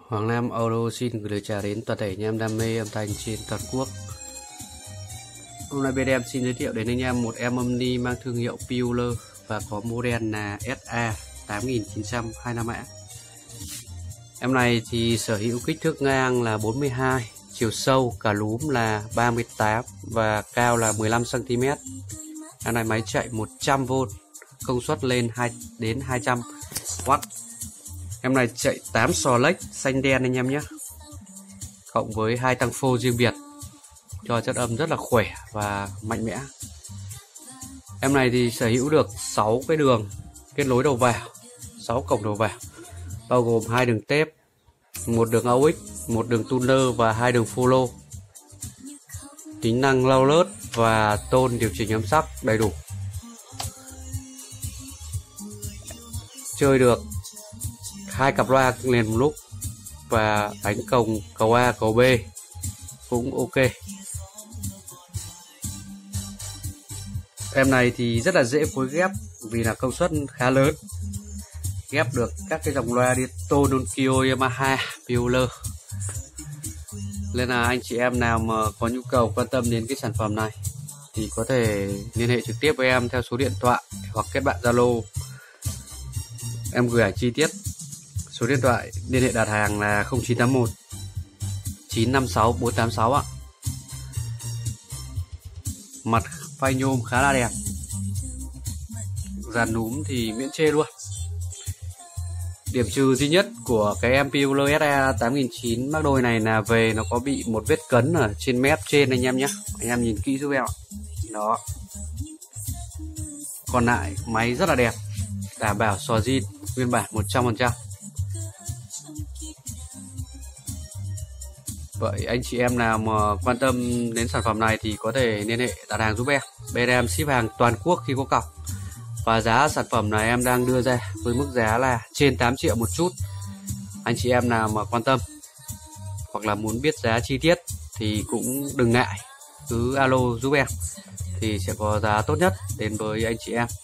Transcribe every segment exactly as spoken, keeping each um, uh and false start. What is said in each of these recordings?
Hoàng Nam Audio xin gửi lời chào đến toàn thể anh em đam mê âm thanh trên toàn quốc. Hôm nay bên em xin giới thiệu đến anh em một em âm ni mang thương hiệu Pioneer và có model là S A tám nghìn chín trăm hai mươi lăm A. Em này thì sở hữu kích thước ngang là bốn mươi hai, chiều sâu cả lúm là ba mươi tám và cao là mười lăm xăng ti mét. Em này máy chạy một trăm vôn, công suất lên hai đến hai trăm oát. Em này chạy tám sò lách xanh đen anh em nhé, cộng với hai tăng phô riêng biệt cho chất âm rất là khỏe và mạnh mẽ. Em này thì sở hữu được sáu cái đường kết nối đầu vào, sáu cổng đầu vào, bao gồm hai đường tép, một đường a u ích, một đường tuner và hai đường follow. Tính năng lau lớt và tôn điều chỉnh âm sắc đầy đủ. Chơi được hai cặp loa liền một lúc và đánh cổng cầu A cầu B cũng ok. Em này thì rất là dễ phối ghép vì là công suất khá lớn, ghép được các cái dòng loa Ditto, Onkyo, Yamaha, Pioneer. Nên là anh chị em nào mà có nhu cầu quan tâm đến cái sản phẩm này thì có thể liên hệ trực tiếp với em theo số điện thoại hoặc kết bạn Zalo. Em gửi ảnh chi tiết. Số điện thoại liên hệ đặt hàng là không chín tám một chín năm sáu bốn tám sáu ạ. Mặt phay nhôm khá là đẹp, dàn núm thì miễn chê luôn. Điểm trừ duy nhất của cái em Pioneer S A tám nghìn chín trăm mắc đôi này là về nó có bị một vết cấn ở trên mép trên anh em nhé. Anh em nhìn kỹ giúp em ạ. Đó. Còn lại máy rất là đẹp, đảm bảo sò zin nguyên bản một trăm phần trăm. Vậy anh chị em nào mà quan tâm đến sản phẩm này thì có thể liên hệ đặt hàng giúp em. Bên em ship hàng toàn quốc khi có cọc. Và giá sản phẩm này em đang đưa ra với mức giá là trên tám triệu một chút. Anh chị em nào mà quan tâm hoặc là muốn biết giá chi tiết thì cũng đừng ngại, cứ alo giúp em thì sẽ có giá tốt nhất đến với anh chị em.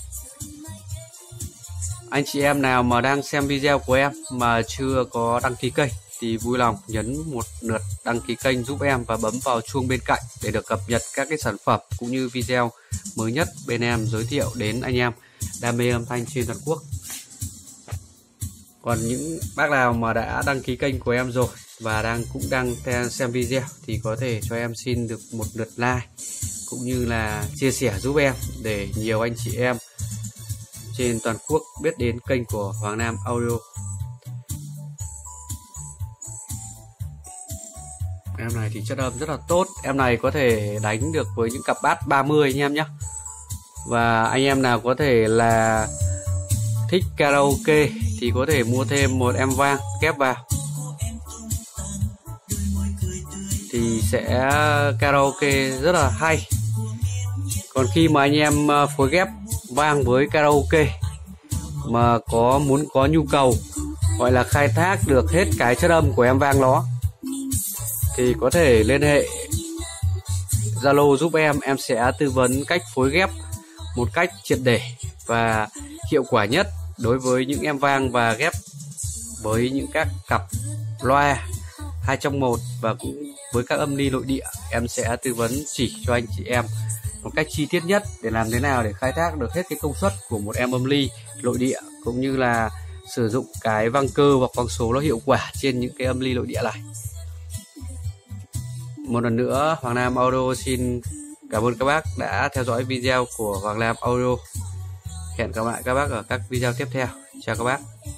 Anh chị em nào mà đang xem video của em mà chưa có đăng ký kênh thì vui lòng nhấn một lượt đăng ký kênh giúp em và bấm vào chuông bên cạnh để được cập nhật các cái sản phẩm cũng như video mới nhất bên em giới thiệu đến anh em đam mê âm thanh trên toàn quốc. Còn những bác nào mà đã đăng ký kênh của em rồi và đang cũng đang xem video thì có thể cho em xin được một lượt like cũng như là chia sẻ giúp em để nhiều anh chị em trên toàn quốc biết đến kênh của Hoàng Nam Audio. Em này thì chất âm rất là tốt. Em này có thể đánh được với những cặp bass ba mươi anh em nhé. Và anh em nào có thể là thích karaoke thì có thể mua thêm một em vang ghép vào thì sẽ karaoke rất là hay. Còn khi mà anh em phối ghép vang với karaoke mà có muốn có nhu cầu gọi là khai thác được hết cái chất âm của em vang đó thì có thể liên hệ Zalo giúp em. Em sẽ tư vấn cách phối ghép một cách triệt để và hiệu quả nhất đối với những em vang và ghép với những các cặp loa hai trong một và cũng với các âm ly nội địa. Em sẽ tư vấn chỉ cho anh chị em một cách chi tiết nhất để làm thế nào để khai thác được hết cái công suất của một em âm ly nội địa cũng như là sử dụng cái vang cơ hoặc quang số nó hiệu quả trên những cái âm ly nội địa này. Một lần nữa Hoàng Nam Audio xin cảm ơn các bác đã theo dõi video của Hoàng Nam Audio. Hẹn gặp lại các bác ở các video tiếp theo. Chào các bác.